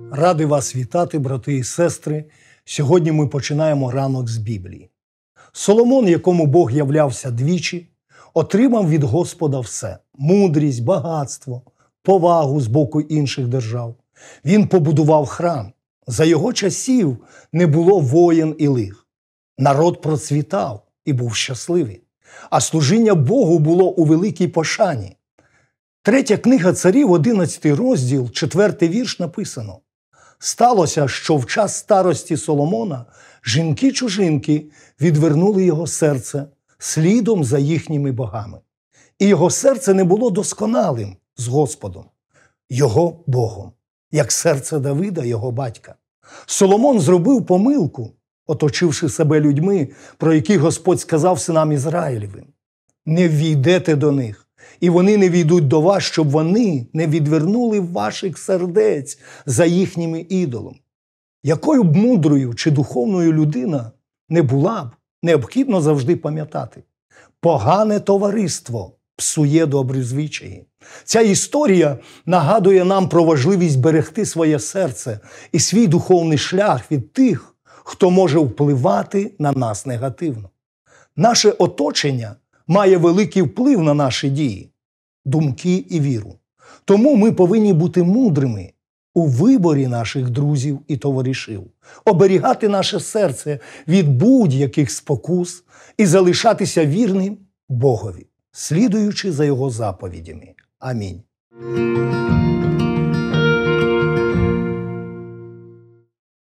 Радий вас вітати, брати і сестри. Сьогодні ми починаємо ранок з Біблії. Соломон, якому Бог являвся двічі, отримав від Господа все – мудрість, багатство, повагу з боку інших держав. Він побудував храм. За його часів не було воєн і лих. Народ процвітав і був щасливий. А служіння Богу було у великій пошані. Третя книга Царів, 11 розділ, 4 вірш написано: «Сталося, що в час старості Соломона жінки-чужинки відвернули його серце слідом за їхніми богами. І його серце не було досконалим з Господом, його Богом, як серце Давида, його батька». Соломон зробив помилку, оточивши себе людьми, про яких Господь сказав синам Ізраїлевим: «Не ввійдете до них, і вони не війдуть до вас, щоб вони не відвернули ваших сердець за їхніми ідолом». Якою б мудрою чи духовною людина не була б, необхідно завжди пам'ятати: погане товариство псує добрі звичаї. Ця історія нагадує нам про важливість берегти своє серце і свій духовний шлях від тих, хто може впливати на нас негативно. Наше оточення має великий вплив на наші дії, думки і віру. Тому ми повинні бути мудрими у виборі наших друзів і товаришів, оберігати наше серце від будь-яких спокус і залишатися вірним Богові, слідуючи за Його заповідями. Амінь.